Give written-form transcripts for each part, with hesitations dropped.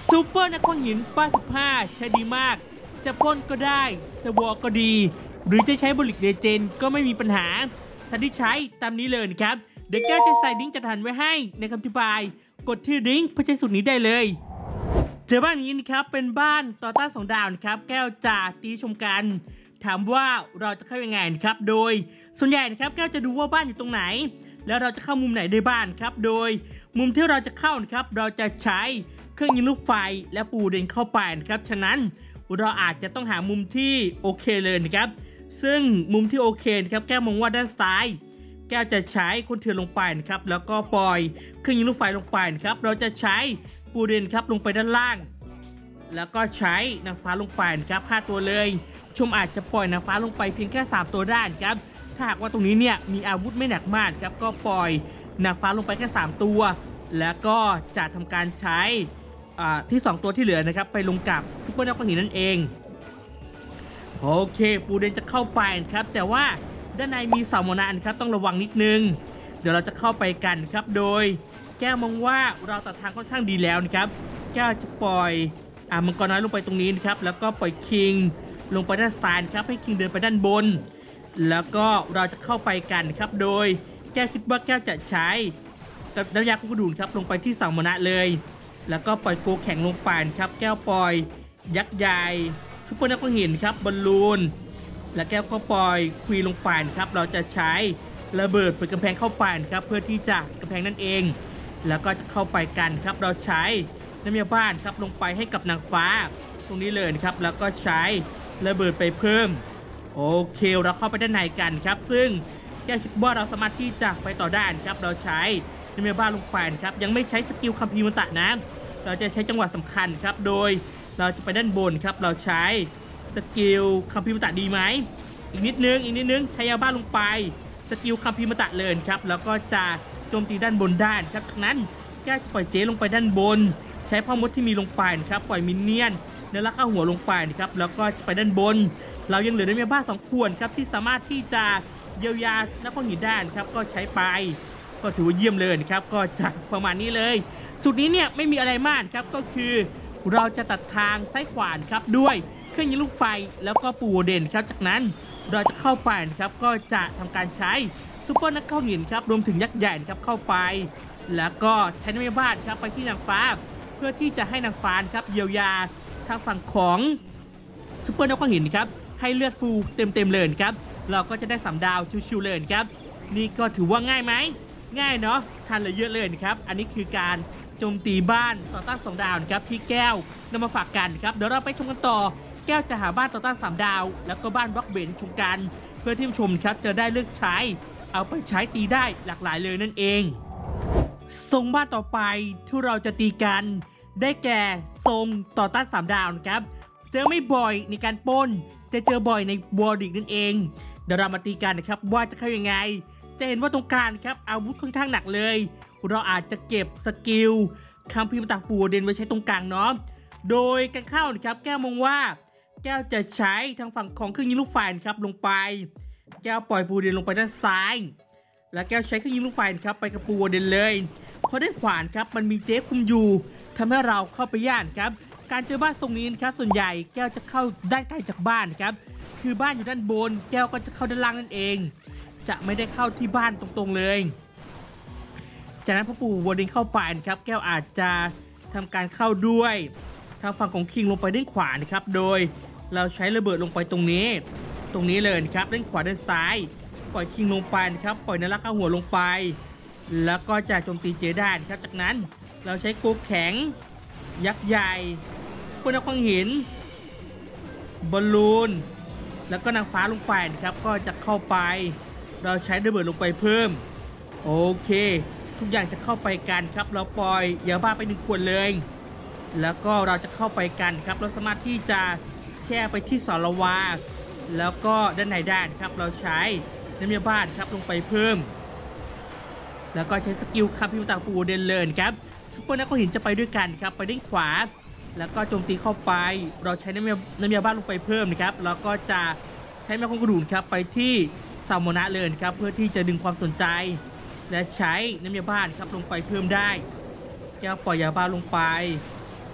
ซูเปอร์นักคว้างหิน85ใช้ดีมากจะพ่นก็ได้จะวอลก็ดีหรือจะใช้บริกเดเจนก็ไม่มีปัญหาท่านที่ใช้ตามนี้เลยครับเดี๋ยวแก้วจะใส่ลิงก์จัดหันไว้ให้ในคำอธิบายกดที่ลิงก์เพื่อใช้สูตรนี้ได้เลยเจอบ้านนี้นะครับเป็นบ้านต่อต้าน2 ดาวนะครับแก้วจะตีชมกันถามว่าเราจะเข้ายังไงนะครับโดยส่วนใหญ่นะครับแก้วจะดูว่าบ้านอยู่ตรงไหนแล้วเราจะเข้ามุมไหนได้บ้านครับโดยมุมที่เราจะเข้านะครับเราจะใช้เครื่องยิงลูกไฟและปูเดินเข้าไปนะครับฉะนั้นเราอาจจะต้องหามุมที่โอเคเลยนะครับซึ่งมุมที่โอเคนะครับแก้วมองว่าด้านซ้ายแก้วจะใช้คนเถื่อนลงไปนะครับแล้วก็ปล่อยเครื่องยิงลูกไฟลงไปนะครับเราจะใช้ปูเดินครับลงไปด้านล่างแล้วก็ใช้นางฟ้าลงไปนะครับ5 ตัวเลยชมอาจจะปล่อยนางฟ้าลงไปเพียงแค่3 ตัวได้ครับถ้าหากว่าตรงนี้เนี่ยมีอาวุธไม่หนักมากครับก็ปล่อยนางฟ้าลงไปแค่3 ตัวแล้วก็จะทำการใช้ที่2 ตัวที่เหลือนะครับไปลงกับซุปเปอร์นักคว้างหินนั่นเองโอเคปูเดนจะเข้าไปครับแต่ว่าด้านในมีเสาโมนาครับต้องระวังนิดนึงเดี๋ยวเราจะเข้าไปกันครับโดยแก้วมองว่าเราตัดทางค่อนข้างดีแล้วนะครับแก้วจะปล่อยมังกรน้อยลงไปตรงนี้นะครับแล้วก็ปล่อยคิงลงไปด้านซ้ายครับให้คิงเดินไปด้านบนแล้วก็เราจะเข้าไปกันครับโดยแก้วคิดว่าแก้วจะใช้น้ำยาคุกกระดูนครับลงไปที่เสาโมนาเลยแล้วก็ปล่อยโกแข็งลงไปครับแก้วปล่อยยักษ์ใหญ่ซุปเปอร์นักคว้างหินครับบอลลูนและแก้วก็ปล่อยควีลงไปครับเราจะใช้ระเบิดเปิดกำแพงเข้าไปครับเพื่อที่จะกำแพงนั่นเองแล้วก็จะเข้าไปกันครับเราใช้น้ำยาบ้านครับลงไปให้กับนางฟ้าตรงนี้เลยครับแล้วก็ใช้ระเบิดไปเพิ่มโอเคเราเข้าไปด้านในกันครับซึ่งแก้วคิดว่าเราสามารถที่จะไปต่อได้ครับเราใช้น้ำยาบ้านลงไปครับยังไม่ใช้สกิลคัมภีร์มนตะนะเราจะใช้จังหวะสำคัญครับโดยเราจะไปด้านบนครับเราใช้สกิลคัมภีร์มนตะดีไหมอีกนิดนึงใช้ยาบ้านลงไปสกิลคัมภีร์มนตะเลยครับแล้วก็จะโจมตีด้านบนได้ครับจากนั้นแก้วจะปล่อยเจลงไปด้านบนใช้พ่อมดที่มีลงไปครับปล่อยมินเนี่ยนเนื้อละข้าหัวลงไปครับแล้วก็จะไปด้านบนเรายังเหลือน้ำยาบ้าน2 ขวดครับที่สามารถที่จะเยียวยานักคว้างหินได้ครับก็ใช้ไปก็ถือว่าเยี่ยมเลยครับก็จะประมาณนี้เลยสูตรนี้เนี่ยไม่มีอะไรมากครับก็คือเราจะตัดทางซ้ายขวาครับด้วยเครื่องยิงลูกไฟแล้วก็ปูเด่นครับจากนั้นเราจะเข้าไปครับก็จะทำการใช้ซุปเปอร์นักคว้างหินครับรวมถึงยักษ์ใหญ่ครับเข้าไปแล้วก็ใช้น้ำยาบ้านครับไปที่นางฟ้าเพื่อที่จะให้นางฟ้าครับเยียวยาทางฝั่งของซุปเปอร์นักคว้างหินครับให้เลือดฟูเต็มเลยครับเราก็จะได้3 ดาวชิวๆเลยครับนี่ก็ถือว่าง่ายไหมง่ายเนาะทันเลยเยอะเลยนะครับอันนี้คือการโจมตีบ้านต่อต้าน2 ดาวนะครับที่แก้วนำมาฝากกันครับเดี๋ยวเราไปชมกันต่อแก้วจะหาบ้านต่อต้าน3 ดาวแล้วก็บ้านบล็อกเบนชมกันเพื่อที่ผู้ชมครับจะได้เลือกใช้เอาไปใช้ตีได้หลากหลายเลยนั่นเองทรงบ้านต่อไปที่เราจะตีกันได้แก่ทรงต่อต้าน3 ดาวนะครับเจอไม่บ่อยในการปล้นจะเจอบ่อยในวอร์ดิกนั่นเองเดี๋ยวเรามาตีกันนะครับว่าจะเข้ายังไงจะเห็นว่าตรงกลางครับอาวุธค่อนข้างหนักเลยเราอาจจะเก็บสกิลคัมภีร์มนตะปูเดนไว้ใช้ตรงกลางเนาะโดยการเข้านะครับแก้วมองว่าแก้วจะใช้ทางฝั่งของเครื่องยิงลูกไฟครับลงไปแก้วปล่อยปูเดนลงไปด้านซ้ายและแก้วใช้เครื่องยิงลูกไฟครับไปกับปูเดนเลยเพราะด้านขวาครับมันมีเจ๊คุมอยู่ทำให้เราเข้าไปย่านครับการเจอบ้านตรงนี้นะครับส่วนใหญ่แก้วจะเข้าด้านใกล้จากบ้านครับคือบ้านอยู่ด้านบนแก้วก็จะเข้าด้านล่างนั่นเองจะไม่ได้เข้าที่บ้านตรงๆเลยจากนั้นพ่อปู่วอร์ดิงเข้าไปนะครับแก้วอาจจะทำการเข้าด้วยทางฝั่งของคิงลงไปด้านขวานะครับโดยเราใช้ระเบิดลงไปตรงนี้เลยนะครับด้านขวาด้านซ้ายปล่อยคิงลงไปนะครับปล่อยนารักข้าหัวลงไปแล้วก็จะโจมตีเจได้นะครับจากนั้นเราใช้โกแข็งยักษ์ใหญ่พวกนักคว้างหินบอลลูนแล้วก็นางฟ้าลงไปนะครับก็จะเข้าไปเราใช้ระเบิดลงไปเพิ่มโอเคทุกอย่างจะเข้าไปกันครับเราปล่อยยาบ้าไป1 ขวดเลยแล้วก็เราจะเข้าไปกันครับเราสามารถที่จะแช่ไปที่สารวาแล้วก็ด้านในด้านครับเราใช้น้ำยาบ้านครับลงไปเพิ่มแล้วก็ใช้สกิลคัมภีร์มนตะปูเดนเลยครับซุปเปอร์นักคว้างหินจะไปด้วยกันครับไปด้านขวาแล้วก็โจมตีเข้าไปเราใช้น้ำยาบ้านลงไปเพิ่มนะครับแล้วก็จะใช้แม่ของกระดูนครับไปที่ซาโมนะเลยครับเพื่อที่จะดึงความสนใจและใช้น้ำยาบ้านครับลงไปเพิ่มได้แก้วปล่อยยาบ้าลงไป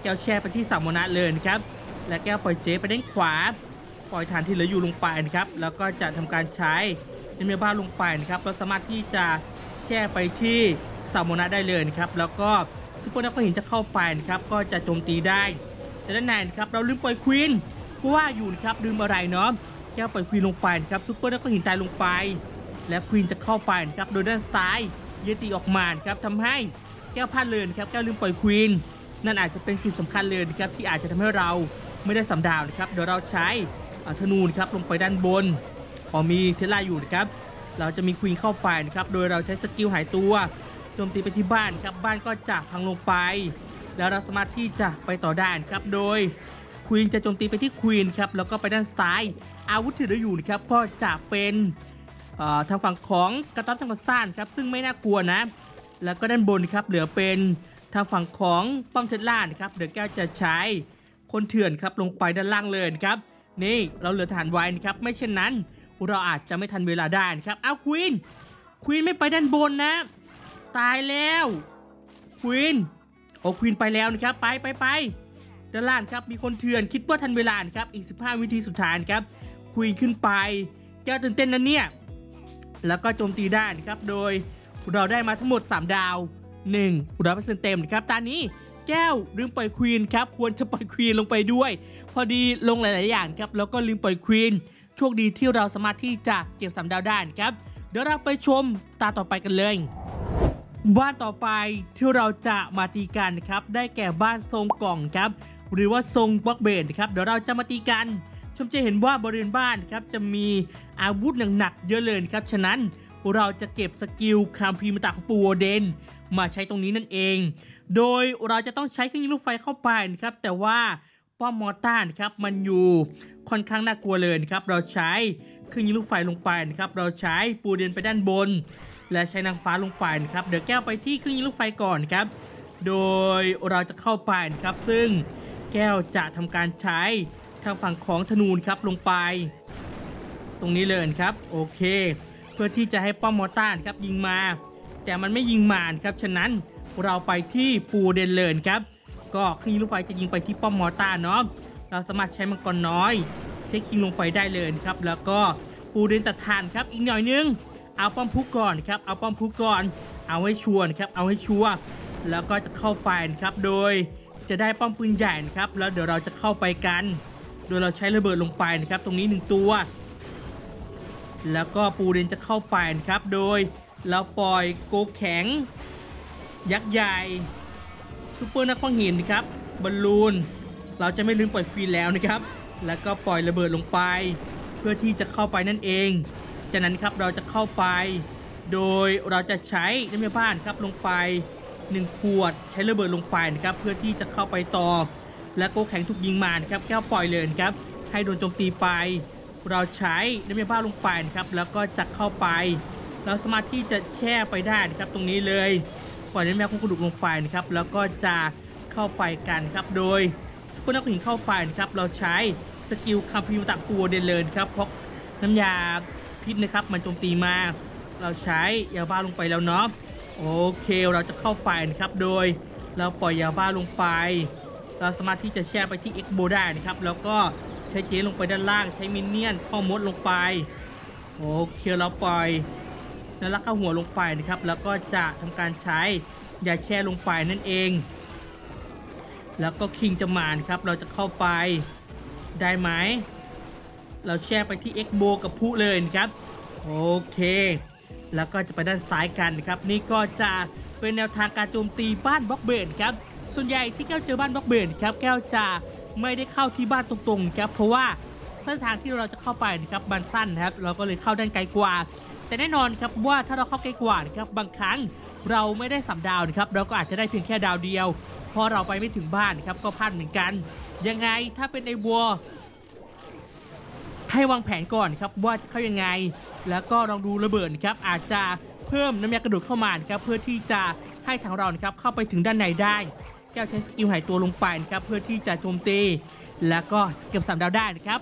แก้วแช่ไปที่สามโมนะเลยนะครับและแก้วปล่อยเจไปด้านขวาปล่อยฐานที่เหลืออยู่ลงไปนะครับแล้วก็จะทำการใช้เนเมียบ้าลงไปนะครับเราสามารถที่จะแช่ไปที่สามโมนะได้เลยนะครับแล้วก็ซุปเปอร์นักหินจะเข้าไปนะครับก็จะโจมตีได้แต่ด้านในนะครับเราลืมปล่อยควีนเพราะว่าอยู่นะครับลืมอะไรเนาะแก้วปล่อยควีนลงไปนะครับซุปเปอร์นักหินตายลงไปและควีนจะเข้าไปนะครับโดยด้านซ้ายเยติออกมาครับทำให้แก้วพลาดเลยครับแก้วลืมปล่อยควีนนั่นอาจจะเป็นจุดสำคัญเลยนะครับที่อาจจะทำให้เราไม่ได้3 ดาวนะครับเดี๋ยวเราใช้ธนูนะครับลงไปด้านบนพอมีเทสลาอยู่นะครับเราจะมีควีนเข้าไปนะครับโดยเราใช้สกิลหายตัวโจมตีไปที่บ้านครับบ้านก็จะพังลงไปแล้วเราสามารถที่จะไปต่อได้ครับโดยควีนจะโจมตีไปที่ควีนครับแล้วก็ไปด้านซ้ายอาวุธที่เหลืออยู่นะครับก็จะเป็นทางฝั่งของกระต๊อบทางซ่านครับซึ่งไม่น่ากลัวนะแล้วก็ด้านบนครับเหลือเป็นทางฝั่งของป้อมเทสลานะครับเดี๋ยวแก้วจะใช้คนเถื่อนครับลงไปด้านล่างเลยครับนี่เราเหลือฐานไว้นะครับไม่เช่นนั้นเราอาจจะไม่ทันเวลาได้นะครับเอาควีนไม่ไปด้านบนนะตายแล้วควีนควีนไปแล้วนะครับไปด้านล่างครับมีคนเถื่อนคิดว่าทันเวลาครับอีก15 วินาทีสุดท้ายครับควีนขึ้นไปแก้วตื่นเต้นนะเนี่ยแล้วก็โจมตีได้นะครับโดยเราได้มาทั้งหมด3 ดาว100%เต็มนะครับตอนนี้แก้วลืมปล่อยควีนครับควรจะปล่อยควีนลงไปด้วยพอดีลงหลายๆอย่างครับแล้วก็ลืมปล่อยควีนโชคดีที่เราสามารถที่จะเก็บ3 ดาวได้ครับเดี๋ยวเราไปชมตาต่อไปกันเลยบ้านต่อไปที่เราจะมาตีกันนะครับได้แก่บ้านทรงกล่องครับหรือว่าทรงบล็อกเบนครับเดี๋ยวเราจะมาตีกันชมจะเห็นว่าบริเวณบ้านครับจะมีอาวุธหนักๆเยอะเลยครับฉะนั้นเราจะเก็บสกิลคัมภีร์มตะของปูโอเดนมาใช้ตรงนี้นั่นเองโดยเราจะต้องใช้เครื่องยิงลูกไฟเข้าไปนะครับแต่ว่าป้อมมอร์ต้านะครับมันอยู่ค่อนข้างน่ากลัวเลยนะครับเราใช้เครื่องยิงลูกไฟลงไปนะครับเราใช้ปูโอเดนไปด้านบนและใช้นางฟ้าลงไปนะครับเดี๋ยวแก้วไปที่เครื่องยิงลูกไฟก่อนครับโดยเราจะเข้าไปนะครับซึ่งแก้วจะทำการใช้ทางฝั่งของธนูครับลงไปตรงนี้เลยครับโอเคเพื่อที่จะให้ป้อมมอร์ต้าครับยิงมาแต่มันไม่ยิงมาครับฉะนั้นเราไปที่ปูเดนเลยครับก็เครื่องยิงลูกไฟจะยิงไปที่ป้อมมอร์ต้าเนาะเราสามารถใช้มังกรน้อยเช็คคิงลงไปได้เลยครับแล้วก็ปูเดนตัดทานครับอีกหน่อยนึงเอาป้อมพุกก่อนครับเอาป้อมพุกก่อนเอาให้ชัวร์ครับเอาให้ชัวร์แล้วก็จะเข้าไปครับโดยจะได้ป้อมปืนใหญ่ครับแล้วเดี๋ยวเราจะเข้าไปกันโดยเราใช้ระเบิดลงไปนะครับตรงนี้1 ตัวแล้วก็ปูเดนจะเข้าไปนะครับโดยเราปล่อยโกแข็งยักษ์ใหญ่ซูเปอร์นักขว้างหินครับบอลลูนเราจะไม่ลืมปล่อยควีนแล้วนะครับแล้วก็ปล่อยระเบิดลงไปเพื่อที่จะเข้าไปนั่นเองจากนั้นครับเราจะเข้าไปโดยเราจะใช้น้ำยาบ้านครับลงไป1 ขวดใช้ระเบิดลงไปนะครับเพื่อที่จะเข้าไปต่อและโกแข็งถูกยิงมาครับแก้วปล่อยเลยครับให้โดนโจมตีไปเราใช้น้ำยาบ้าลงไปนะครับแล้วก็จะเข้าไปเราสามารถที่จะแช่ไปได้นะครับตรงนี้เลยปล่อยน้ำยาคุกกระดูกลงไปนะครับแล้วก็จะเข้าไปกันครับโดยซุปเปอร์นักหินเข้าไปนะครับเราใช้สกิลคัมภีร์มตะปูเดนเลยครับเพราะน้ำยาพิษนะครับมันโจมตีมาเราใช้ยาบ้าลงไปแล้วเนาะโอเคเราจะเข้าไปนะครับโดยเราปล่อยยาบ้าลงไปเราสามารถที่จะแช่ไปที่เอ็กโบได้นะครับแล้วก็ใช้เจลงไปด้านล่างใช้มินเนี่ยนข้อมดลงไปโอเคเราปล่อยแล้วลักเข้าหัวลงไปนะครับแล้วก็จะทำการใช้ยาแช่ลงไปนั่นเองแล้วก็คิงจะมาครับเราจะเข้าไปได้ไหมเราแช่ไปที่เอ็กโบกับผู้เลยครับโอเคแล้วก็จะไปด้านซ้ายกันครับนี่ก็จะเป็นแนวทางการโจมตีบ้านบล็อกเบนครับส่วนใหญ่ที่แก้วเจอบ้านบล็อกเบนครับแก้วจะไม่ได้เข้าที่บ้านตรงๆครับเพราะว่าเส้นทางที่เราจะเข้าไปนะครับมันสั้นนะครับเราก็เลยเข้าด้านไกลกว่าแต่แน่นอนครับว่าถ้าเราเข้าไกลกว่านะครับบางครั้งเราไม่ได้3 ดาวนะครับเราก็อาจจะได้เพียงแค่ดาวเดียวพอเราไปไม่ถึงบ้านครับก็พลาดเหมือนกันยังไงถ้าเป็นในวัวให้วางแผนก่อนครับว่าจะเข้ายังไงแล้วก็ลองดูระเบิดครับอาจจะเพิ่มน้ำยากระดูกเข้ามาครับเพื่อที่จะให้ทางเราครับเข้าไปถึงด้านในได้แก้วใช้สกิลหายตัวลงไปครับเพื่อที่จะโจมตีแล้วก็เก็บ3 ดาวได้นะครับ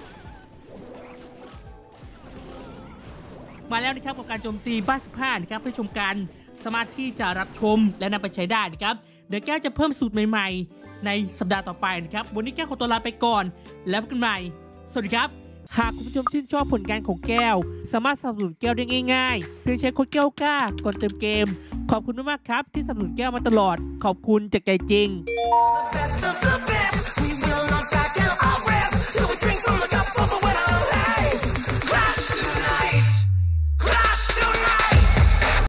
มาแล้วนะครับกับการโจมตีบ้าน15นะครับเพื่อชมกันสามารถที่จะรับชมและนำไปใช้ได้นะครับเดี๋ยวแก้วจะเพิ่มสูตรใหม่ๆในสัปดาห์ต่อไปนะครับวันนี้แก้วขอตัวลาไปก่อนแล้วพบกันใหม่สวัสดีครับหากคุณผู้ชมชื่นชอบผลงานของแก้วสามารถสนับสนุนแก้วได้ง่ายๆเพียงใช้โค้ดแก้วกล้าก่อนเติมเกมขอบคุณมากๆครับที่สนับสนุนแก้วมาตลอดขอบคุณจากใจจริง